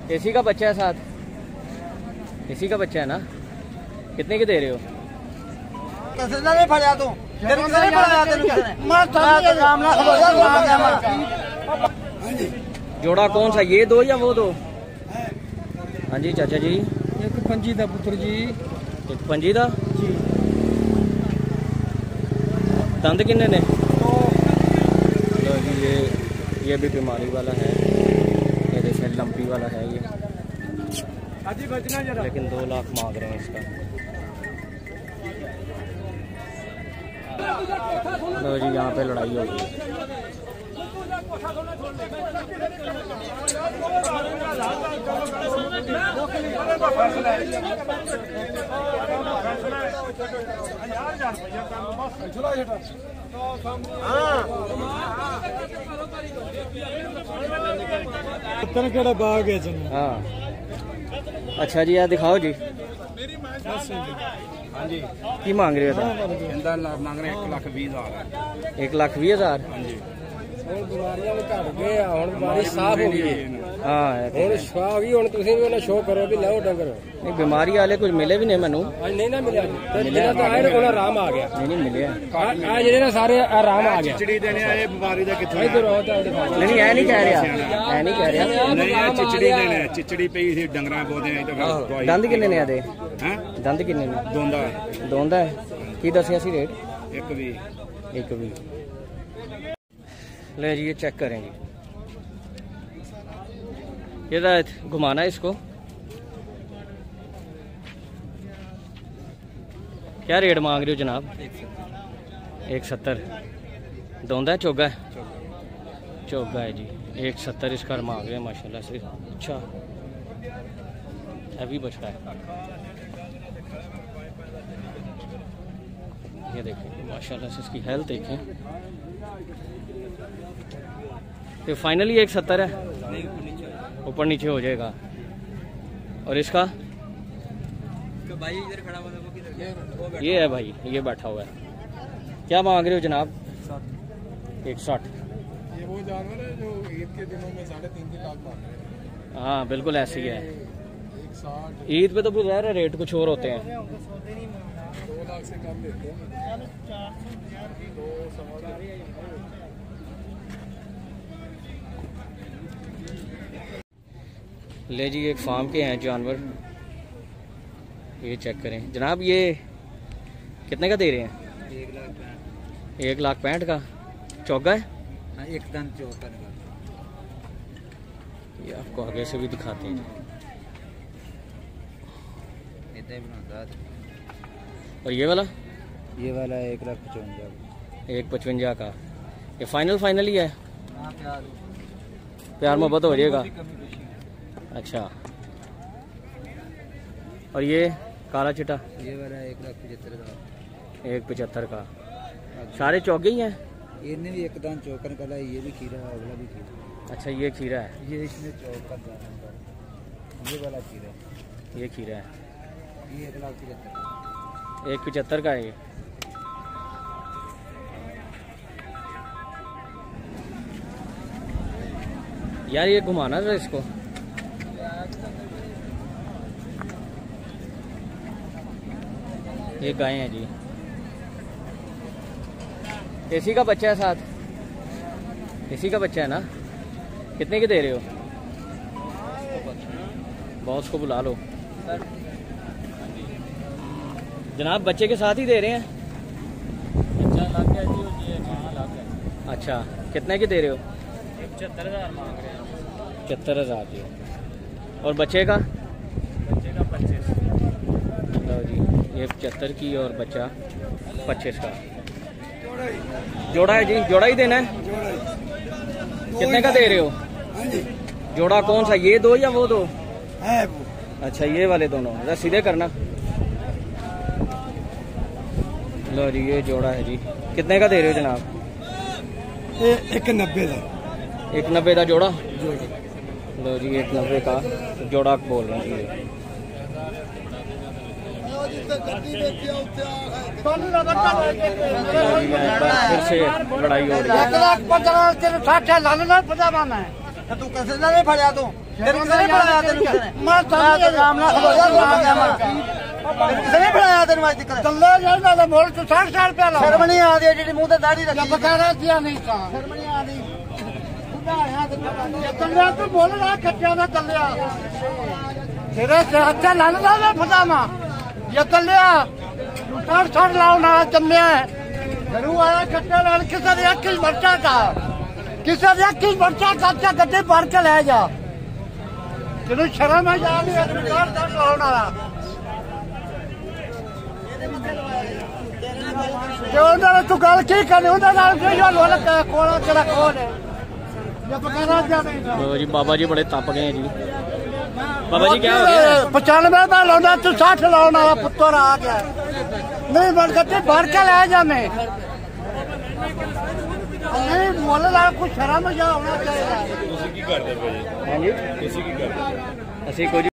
इसी का बच्चा है साथ, इसी का बच्चा है ना। कितने के दे रहे हो? जोड़ा कौन सा, ये दो या वो दो? हाँ जी चाचा जी। एक पंजी दा पुत्र जी। एक पंजी दा जी। दंद किन्ने ने? ये भी बीमारी वाला है, ये जैसे लंपी वाला है ये, लेकिन 2 लाख मांग रहे हैं इसका। लो जी यहाँ पे लड़ाई हो गई। बाग है। हाँ अच्छा जी, यार दिखाओ जी। हाँ जी की मांग रहे हो? मांग रहे 1,20,000। 1,20,000। हाँ जी बीमारियां भी घट गए, हुण बीमारी साफ हो गई। हाँ हुण शफा हो गई। हुण तुसीं भी उन्हें शो करो भी लाओ डंगर। नहीं बीमारी वाले कुछ मिले भी नहीं मैनू। नहीं ना मिले, जिन्हें तो आए उन्हें आराम आ गया। नहीं मिले आ जिन्हें ना सारे आराम आ गया। चिचड़ी देने आए बीमारी का कितना? नहीं ऐ नहीं कह रहा, ऐ नहीं कह रहा। नहीं चिचड़ी देने, चिचड़ी पई सी डंगरा बोदे। दंद किन्ने ने आदे? हैं दंद किन्ने ने? दोंदा दोंदा है। की दसिया सी रेट? 1,20,000। ले जी ये चेक करें जी। ये घुमाना है इसको। क्या रेट मांग रहे हो जनाब? 1,70। दोंदा है चोगा है? चोगा है जी। 1,70 इसका मांग रहे हैं माशाल्लाह से। अच्छा हैवी बछड़ा है। ये देखें माशाल्लाह से इसकी हेल्थ देखें। तो फाइनली 1,70 है, ऊपर नीचे हो जाएगा। और इसका भाई इधर खड़ा हुआ है, ये है भाई, ये बैठा हुआ है। क्या मांग रहे हो जनाब? 1,60। ये वो जानवर है जो ईद के दिनों में 3.5 लाख मांग रहे हैं। हाँ बिल्कुल ऐसे ही है। 160 ईद पे तो ज़ाहिर है रेट कुछ और होते हैं। 2 लाख से कम देते हैं। ले जी एक फार्म के हैं जानवर, ये चेक करें जनाब। ये कितने का दे रहे हैं? 1,65,000 का। चौगा है? एकदम चौका। ये आपको आगे से भी दिखाते हैं। और ये वाला? ये वाला 1,55,000। 1,55,000 का। ये फाइनल ही है? प्यार मोहब्बत हो जाएगा। अच्छा और ये काला चिट्टा? ये वाला 1,75,000। 1,75,000 का। सारे चौगे ही हैं? इन्हें भी एकदम चौकन का है। ये भी खीरा है, अगला भी खीरा। अच्छा ये खीरा है? ये इसमें चौकन है। ये वाला खीरा है। ये खीरा है। ये 1,75,000। 1,75,000 का है ये। यार ये घुमाना था इसको। ये गाय है जी। इसी का बच्चा है साथ, इसी का बच्चा है ना। कितने के दे रहे हो? बॉस को बुला लो जनाब। बच्चे के साथ ही दे रहे हैं? अच्छा कितने के दे रहे हो? 75,000 मांग रहे हैं। 75,000 जी। और बच्चे का? बच्चे का 25। लो जी ये 75 की और बच्चा 25 का। जोड़ा है जी, जोड़ा ही देना है। कितने का दे रहे हो? जोड़ा कौन सा, ये दो या वो दो? अच्छा ये वाले दोनों, जरा सीधे करना। लो जी ये जोड़ा है जी। कितने का दे रहे हो जनाब? 1,90 का। 1,90 का जोड़ा? लो जी 1,90 का जोड़ा बोल रहे हैं। फिर से लड़ाई हो रही है। तू कैसे नहीं फड़ा तू? तेरे किसने बढ़ाया तेरे मैं तो नाम ना खबर किसने बढ़ाया तेरे मैं दिक्कत चले जाना तो बोल तू 60 रुपया ला शर्म नहीं आ रही जेडी मुंह ते दाढ़ी रखी जब कह रहा दिया नहीं था शर्म नहीं आ रही चलिया तू बोल रहा कच्चा ना चलिया तेरे से अच्छा लाल लाल फसामा ये चलिया 60 लाओ ना जम्या घरू आया कच्चा लाल किसे ने किस बच्चा का किसे ने किस बच्चा का गड्ढे भर के ले जा तेरे शर्म आ जा नहीं अधिकार दर लाओ ना जो उन्होंने तू गल की करनी उन्होंने लोल कोला तेरा कौन है जी बाबा जी बड़े तप गए जी बाबा जी क्या हो गया 95 का लाना तू 60 लाने वाला पुत्र आ गया नहीं बन करते भर के ले जा मैं नहीं बोल रहा कुछ शर्म जा होना चाहिए हाँ जी